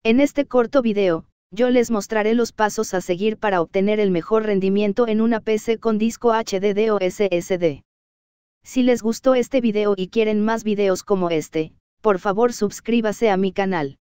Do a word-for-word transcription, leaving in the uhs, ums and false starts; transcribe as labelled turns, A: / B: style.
A: En este corto video, yo les mostraré los pasos a seguir para obtener el mejor rendimiento en una P C con disco H D D o S S D. Si les gustó este video y quieren más videos como este, por favor suscríbase a mi canal.